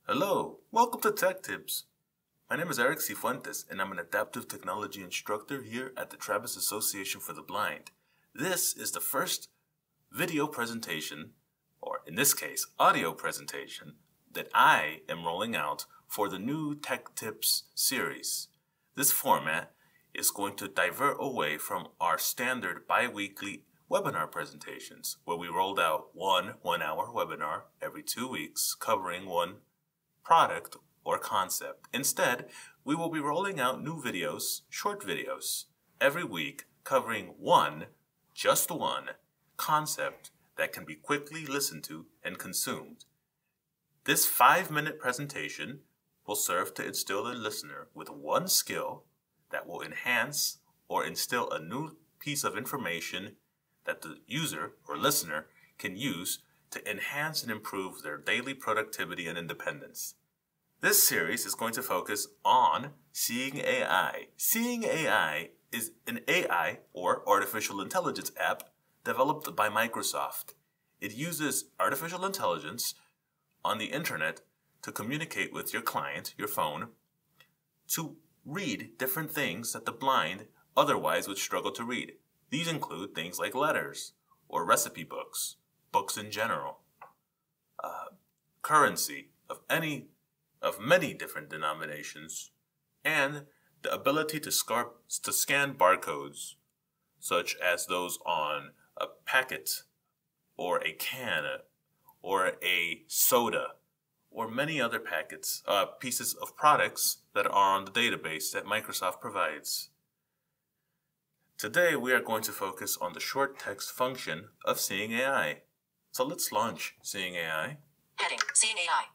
Hello, welcome to Tech Tips. My name is Eric Sifuentes, and I'm an adaptive technology instructor here at the Travis Association for the Blind. This is the first video presentation, or in this case, audio presentation, that I am rolling out for the new Tech Tips series. This format is going to divert away from our standard bi-weekly webinar presentations, where we rolled out one-hour webinar every 2 weeks covering one product or concept. Instead, we will be rolling out new videos, short videos, every week covering just one concept that can be quickly listened to and consumed. This 5-minute presentation will serve to instill the listener with one skill that will enhance or instill a new piece of information that the user or listener can use to enhance and improve their daily productivity and independence. This series is going to focus on Seeing AI. Seeing AI is an AI or artificial intelligence app developed by Microsoft. It uses artificial intelligence on the internet to communicate with your client, your phone, to read different things that the blind otherwise would struggle to read. These include things like letters or recipe books, books in general, currency of many different denominations, and the ability to scan barcodes, such as those on a packet or a can or a soda or many other pieces of products that are on the database that Microsoft provides. Today, we are going to focus on the short text function of Seeing AI. So let's launch Seeing AI. Heading, Seeing AI.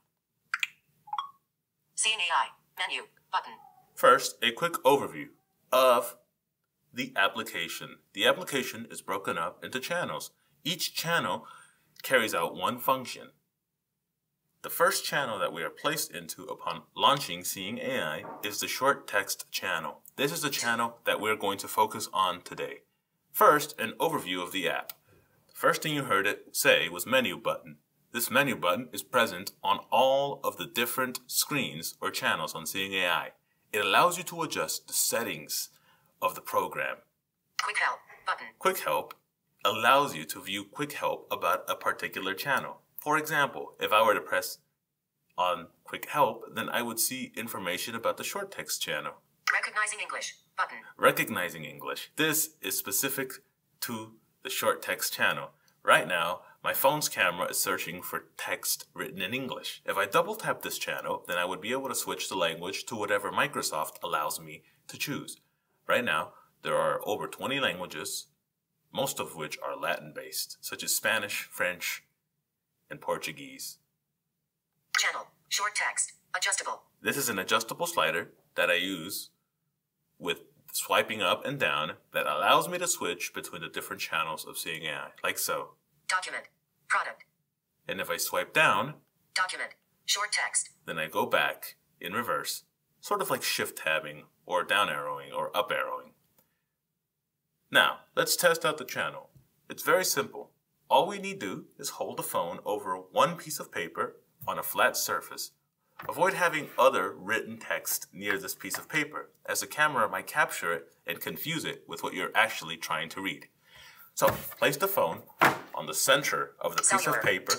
Seeing AI, menu, button. First, a quick overview of the application. The application is broken up into channels. Each channel carries out one function. The first channel that we are placed into upon launching Seeing AI is the short text channel. This is the channel that we're going to focus on today. First, an overview of the app. The first thing you heard it say was menu button. This menu button is present on all of the different screens or channels on Seeing AI. It allows you to adjust the settings of the program. Quick help button. Quick help allows you to view quick help about a particular channel. For example, if I were to press on quick help, then I would see information about the short text channel. Recognizing English button. Recognizing English. This is specific to the short text channel. Right now, my phone's camera is searching for text written in English. If I double tap this channel, then I would be able to switch the language to whatever Microsoft allows me to choose. Right now, there are over 20 languages, most of which are Latin-based, such as Spanish, French, and Portuguese. Channel, short text, adjustable. This is an adjustable slider that I use with swiping up and down that allows me to switch between the different channels of Seeing AI, like so. Document, product. And if I swipe down, document, short text. Then I go back in reverse, sort of like shift tabbing or down arrowing or up arrowing. Now, let's test out the channel. It's very simple. All we need to do is hold the phone over one piece of paper on a flat surface. Avoid having other written text near this piece of paper, as the camera might capture it and confuse it with what you're actually trying to read. So, place the phone on the center of the piece of paper.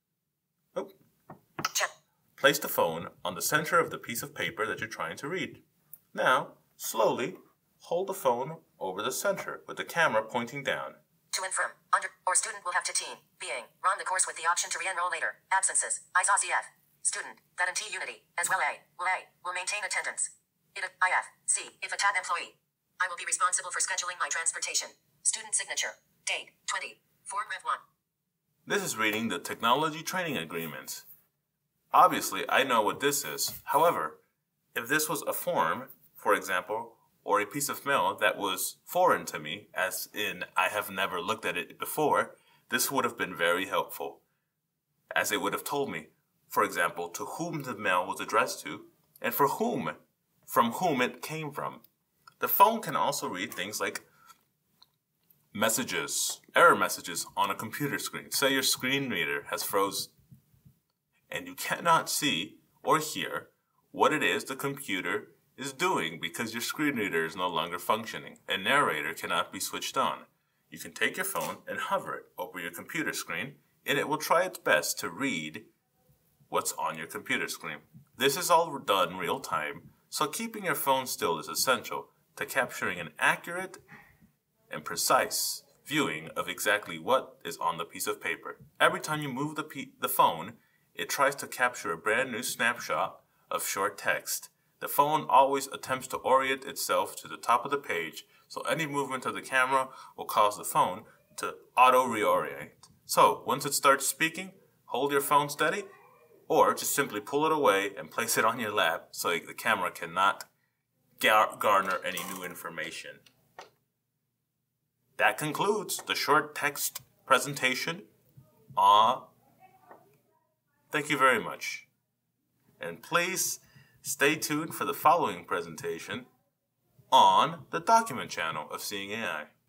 Place the phone on the center of the piece of paper that you're trying to read. Now, slowly hold the phone over the center with the camera pointing down. To and from, under, or student will have to teen, being, run the course with the option to re-enroll later. Absences, ISAZF. Student, that and T Unity, as well will maintain attendance. IF, C, if a TAT employee. I will be responsible for scheduling my transportation. Student signature, date, 20, form Rev 1. This is reading the technology training agreement. Obviously, I know what this is. However, if this was a form, for example, or a piece of mail that was foreign to me, as in I have never looked at it before, this would have been very helpful, as it would have told me, for example, to whom the mail was addressed to, and from whom it came from. The phone can also read things like messages, error messages on a computer screen. Say your screen reader has froze and you cannot see or hear what it is the computer is doing because your screen reader is no longer functioning and narrator cannot be switched on. You can take your phone and hover it over your computer screen, and it will try its best to read what's on your computer screen. This is all done real time, so keeping your phone still is essential to capturing an accurate and precise viewing of exactly what is on the piece of paper. Every time you move the phone, it tries to capture a brand new snapshot of short text. The phone always attempts to orient itself to the top of the page, so any movement of the camera will cause the phone to auto-reorient. So, once it starts speaking, hold your phone steady, or just simply pull it away and place it on your lap so the camera cannot garner any new information. That concludes the short text presentation. Thank you very much. And please stay tuned for the following presentation on the document channel of Seeing AI.